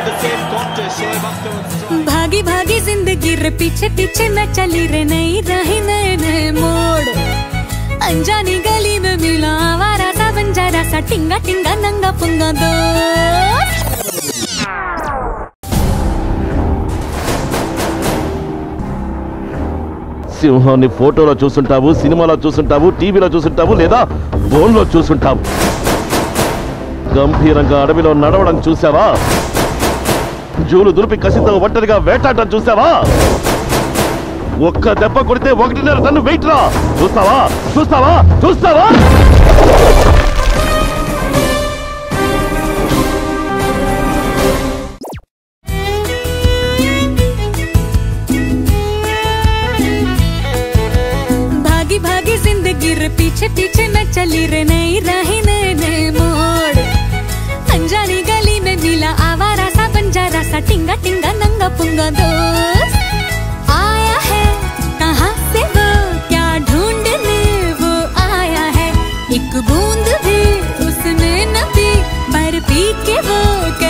भागी भागी जिंदगी रे पीछे पीछे मैं चली रे नई रही नए नए मोड़। अनजानी गली में मिला आवारा सा बंजारा सा टिंगा टिंगा नंगा पुंगा दो। సింహాన్ని ఫోటోలో చూసుంటావు, సినిమాలో చూసుంటావు, టీవీలో చూసుంటావు, లేదా ఫోన్లో చూసుంటావు. గంభీరంగా అడవిలో నడవడం చూసావా? జూలు దులిపి కసితో ఒంటరిగా వేటాడటం చూసావా? ఒక్క దెబ్బ కొడితే 1.5 టన్ను వెయిట్ రా. చూస్తావా చూస్తావా చూస్తావా? भागी जिंदगी रे पीछे पीछे मैं चली रे नई रही नए नए मोड़। अनजानी गली में मिला आवारा सा बंजारा सा टिंगा टिंगा नंगा पुंगा दोस्त। आया है कहाँ से वो क्या ढूंढने वो आया है। एक बूंद भी उसने न पी पर पी के वो